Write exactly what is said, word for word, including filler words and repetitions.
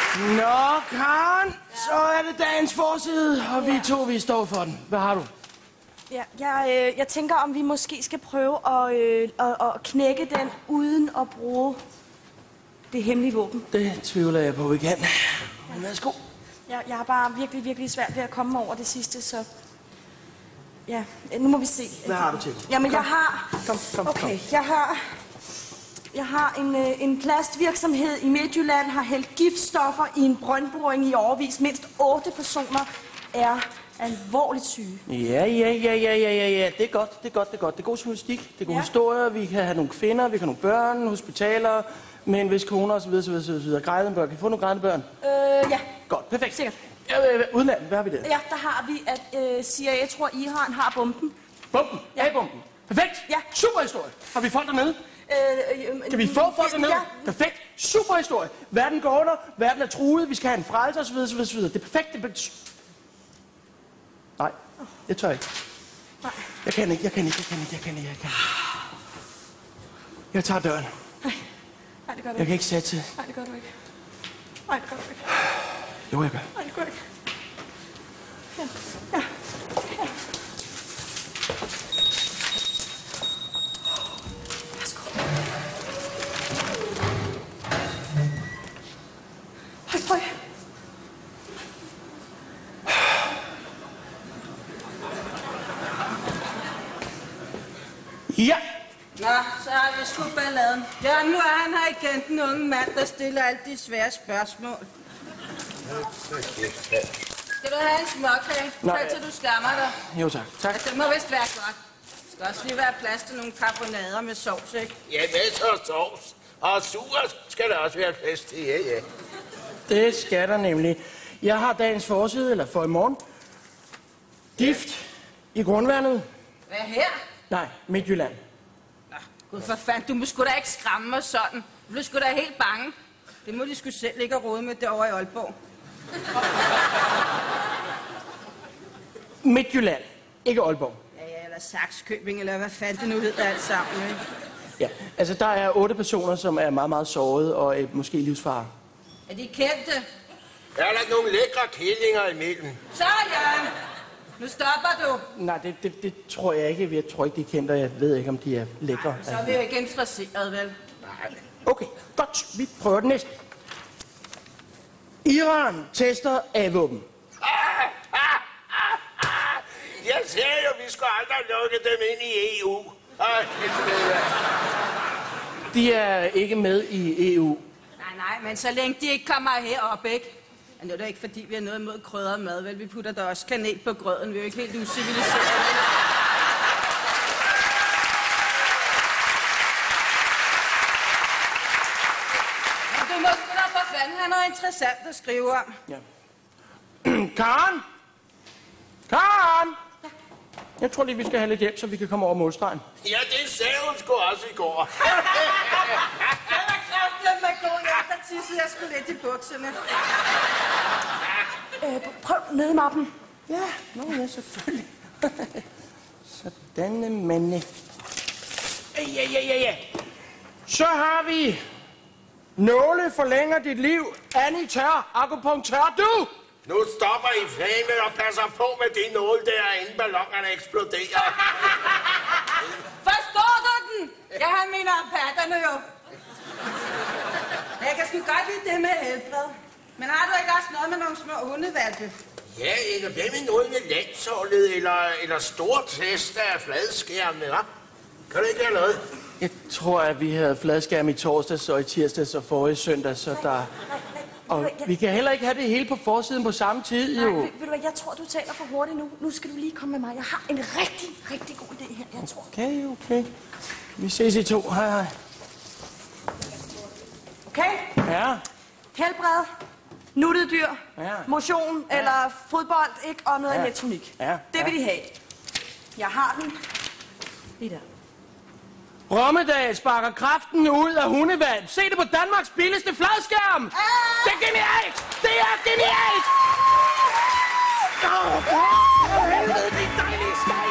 Nå, Karen, så er det dagens forside, og vi to, vi står for den. Hvad har du? Ja, jeg, øh, jeg tænker, om vi måske skal prøve at, øh, at, at knække den, uden at bruge det hemmelige våben. Det tvivler jeg på, vi kan. Men værsgo. Jeg, jeg har bare virkelig, virkelig svært ved at komme over det sidste, så... Ja, nu må vi se. Hvad har du til? Jamen, jeg har... Kom, kom, okay, kom. jeg har... Jeg har en, øh, en plastvirksomhed i Midtjylland, har hældt giftstoffer i en brøndboring i årevis. Mindst otte personer er alvorligt syge. Ja, ja, ja, ja, ja, ja, ja. Det er godt, det er godt, det er godt. Det er god journalistik, det er gode Ja. historier. Vi kan have nogle kvinder, vi kan have nogle børn, hospitaler, med en vis kone og så videre, så videre, så videre. Grædende børn. Kan vi få nogle grædende børn? Øh, ja. Godt, perfekt. Sikkert. Ja, øh, udlandet, hvad har vi der? Ja, der har vi, at øh, C I A tror, Iran har bomben. Bomben? Ja. A-bomben. Perfekt. Ja. Super historie. Har vi folk dernede? Øh, øh, Kan vi få folk dernede? Ja. Perfekt. Super historie. Verden går under. Verden er truet. Vi skal have en frelse osv. osv. osv. Det er perfekt. Det er perfekt. Nej, jeg tør ikke. Nej. Jeg kan ikke, jeg kan ikke, jeg kan ikke, jeg kan ikke, jeg kan ikke. Jeg tager døren. Nej, nej, det gør du Jeg ikke. kan ikke sætte til. Nej, det gør du ikke. Nej, det gør du ikke. Jo, jeg gør. Nej, det gør du ikke. Ja, ja. ja. Værsgo. Høj, høj. Ja. Nå, så har vi sgu balladen. Ja, nu er han her igen, den unge mand, der stiller alle de svære spørgsmål. Skal du have en småkage? Nej. Så til du skammer dig. Jo, tak. Tak. Altså, det må vist være godt. Der skal også lige være plads til nogle karbonader med sovs, ikke? Ja, masser af sovs. Og sur skal der også være plads til, ja, ja. Det skal der nemlig. Jeg har dagens forside, eller for i morgen. Gift i grundvandet. Hvad her? Nej, Midtjylland. Nå, gud for fanden, du må sgu da ikke skræmme mig sådan. Du bliver sgu da helt bange. Det må de sgu selv ligge og rode med derovre i Aalborg. Midtjylland, ikke Aalborg. Ja, ja, eller Saxkøbing, eller hvad fanden det nu hedder alt sammen, ikke? Ja, altså der er otte personer, som er meget, meget såret og øh, måske i livsfare. Er de kendte? Er der nogle lækre kællinger imellem? Så, Jørgen! Nu stopper du. Nej, det, det, det tror jeg ikke. Jeg tror ikke, de er kendte, og jeg ved ikke, om de er lækre. Så er vi jo ikke interesseret, vel? Nej. Okay, godt. Vi prøver den næste. Iran tester A-våben. Jeg sagde jo, vi skulle aldrig lukke dem ind i E U. Ej, De er ikke med i E U. Nej, nej, men så længe de ikke kommer herop, ikke? Og nu er det ikke, fordi vi har noget imod krydret mad, vel? Vi putter der også kanel på grøden. Vi er jo ikke helt uciviliserede. Men du må sgu da for fanden have noget interessant at skrive om. Ja. Karen? Karen? Jeg tror lige, vi skal have lidt hjælp, så vi kan komme over målstregen. Ja, det sagde hun sgu også i går. Det var kraftigt med god hjælp, der tissede jeg sgu lidt i bukserne. Øh, prøv ned i mappen. Ja, nå ja, selvfølgelig. Sådan, mande. Ja, ja, ja, ja. Så har vi... Nåle forlænger dit liv. Annie Tør, akupunktør, du! Nu stopper I fame og passer på med de nåle der, inden ballonerne eksploderer. Forstår du den? Ja, han mener patterne jo. Jeg kan sgu godt lide det med helbred. Men har du ikke også noget med nogle små hundevalpe? Ja, eller hvad med noget med landsholdet, eller, eller stor test af fladskærmene, hva'? Kan du ikke have noget? Jeg tror, at vi havde fladskærm i torsdags og i tirsdags og forrige søndag, så der... Og vi kan heller ikke have det hele på forsiden på samme tid, Nej, jo. ved, ved du hvad, jeg tror, du taler for hurtigt nu. Nu skal du lige komme med mig. Jeg har en rigtig, rigtig god idé her, jeg tror. Okay, okay. Vi ses i to. Hej, hej. Okay? Ja. Helbred, nuttet dyr, Ja. motion Ja. eller fodbold, ikke? Og noget Ja. elektronik. Ja. Det vil de have. Jeg har den. Lige der. Rommedag sparker kraften ud af hundevand. Se det på Danmarks billigste fladskærm. Ah! Det er genialt! Det er genialt! Åh, oh, helvede, det er dejligt skæg!